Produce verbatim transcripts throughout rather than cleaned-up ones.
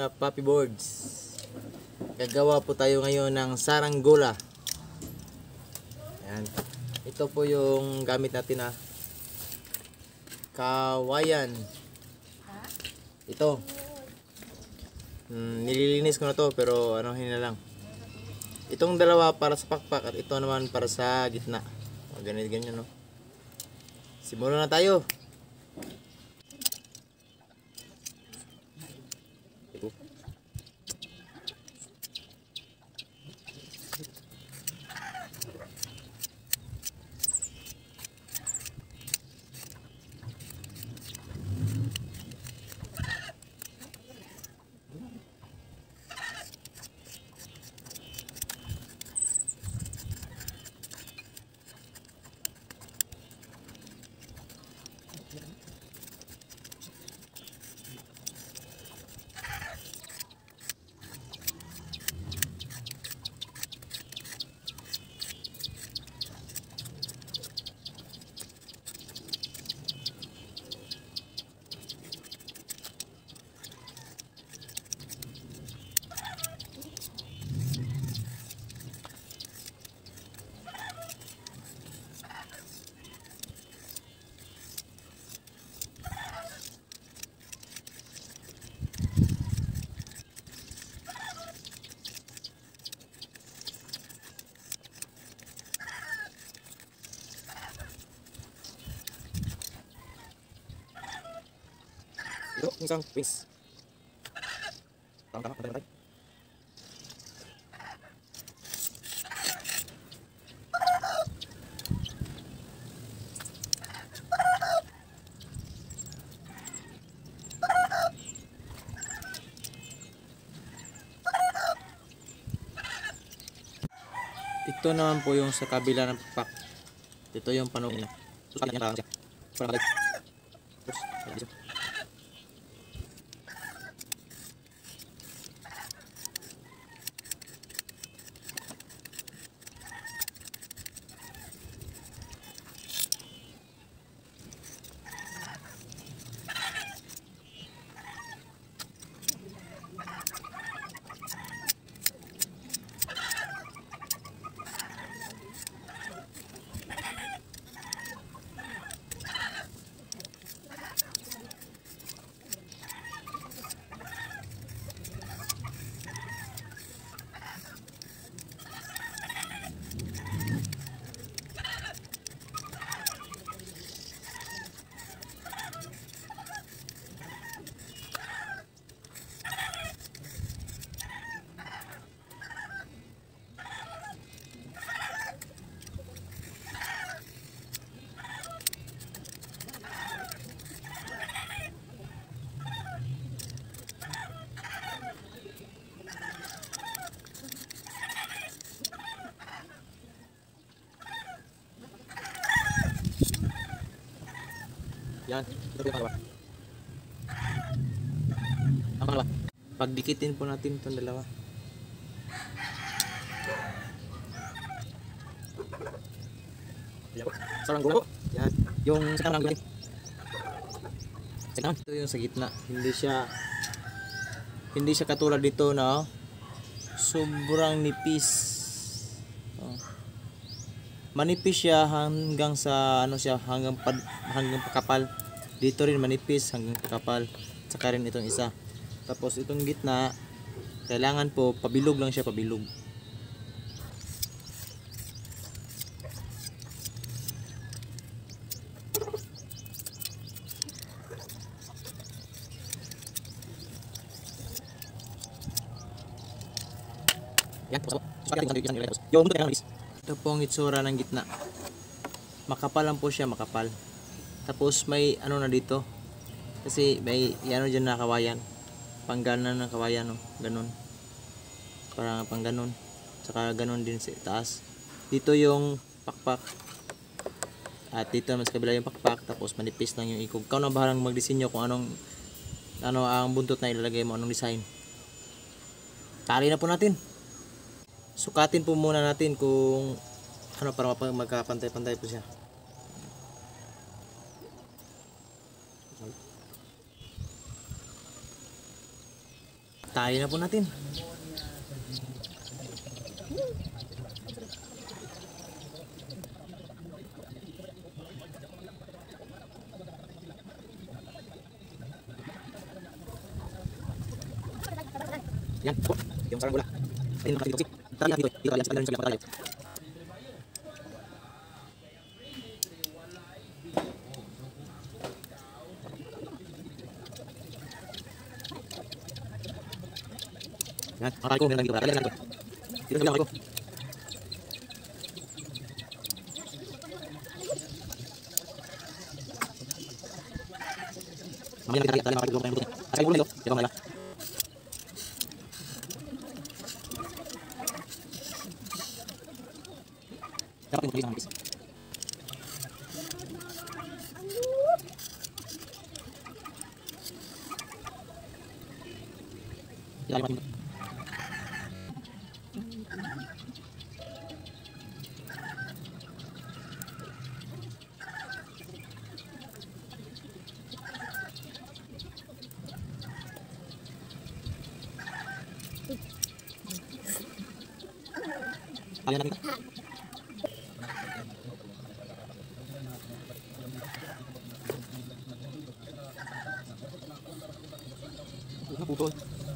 mga puppy boards. Gagawa po tayo ngayon ng saranggola. Ayan. Ito po yung gamit natin na kawayan. Ito. Hmm, nililinis ko na to pero ano na lang. Itong dalawa para sa pakpak at ito naman para sa gitna. O, ganyan ganyan no. Simulan na tayo. Ito, isang wings. Tama, tama, tama, tama. Ito naman po yung sa kabila ng pakpak. Ito yung panungin. Susukat niya lang siya. Parang kalay. Terus, ayan dito. Yan, ito yung pangalawa. Ang pangalawa. Pagdikitin po natin itong dalawa. Saranggola po. Yan. Yung sa kanang gulay. Ito yung sa gitna. Hindi siya hindi siya katulad dito na sobrang nipis. Oh. Manipis siya hanggang sa ano siya hanggang pad, hanggang pakapal. Dito rin manipis hanggang pakapal. Saka rin itong isa. Tapos itong gitna kailangan po pabilog lang siya, pabilog. Yan, yung ito po ang itsura ng gitna. Makapal lang po siya, makapal. Tapos may ano na dito. Kasi may ano dyan na kawayan. Pangganan ng kawayan, no? Ganun. Parang pang ganun. Saka ganun din sa taas. Dito yung pakpak. At dito naman sa kabila yung pakpak. Tapos manipis lang yung ikog. Ikaw na bahalang magdisenyo kung anong ano ang buntot na ilalagay mo, anong design. Tali na po natin. Sukatin po muna natin kung ano para magkapantay-pantay po siya. Tayo na po natin. Yan po, yung sarang bola. Ayun nakasing toxic. Tara dito, dito yan sa kanilang sabi tayo. Yan, makakali ko, meron lang dito. Kaya lang ito. Dito sa bilang ko. Mamaya lang kita tayo makakali ko tayo buto. Asay ulo nito, ito mga dapat yung tulis ng hapis. Ilalim natin ito. Kalian natin ito. Putol.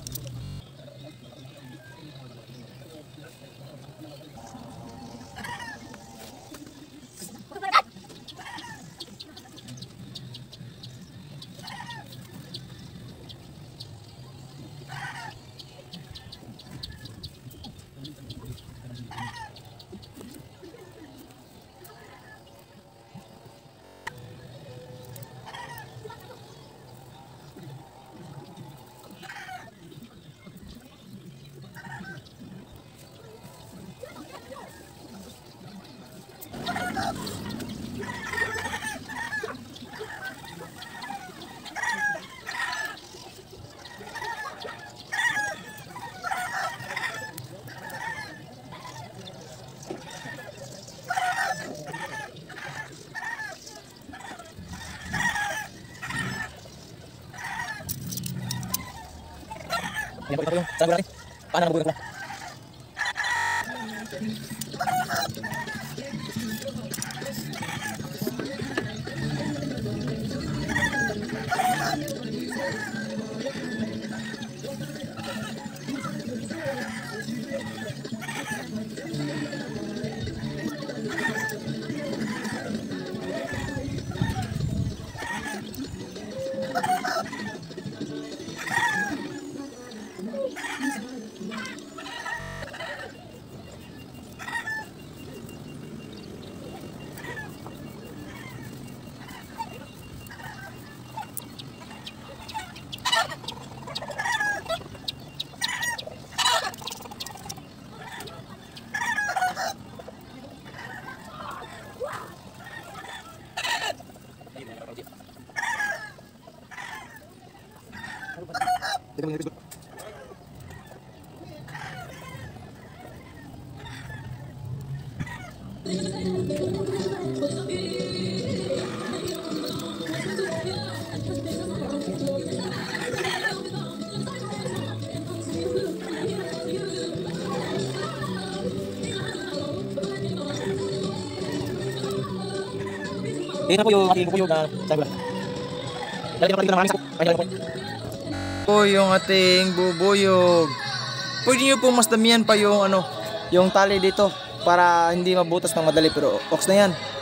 Ayan po, ito po yung sarang bola natin. Paano nabubuhay ko na? Ito mo yung Facebook. Ito na po yung ating bubuyog na sabi lang. Lalagyan na po ng hangis ako. Ay, lalagyan po. Po yung ating bubuyog. Pwede nyo pong mas damihan pa yung ano, yung tali dito para hindi mabutas ng madali, pero ox na yan.